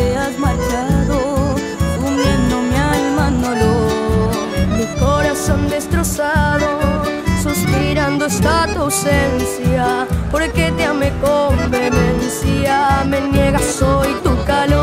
te has marchado, fundiendo mi alma en dolor. Mi corazón destrozado, suspirando está tu ausencia, porque te amé con vehemencia. Me niegas hoy tu calor.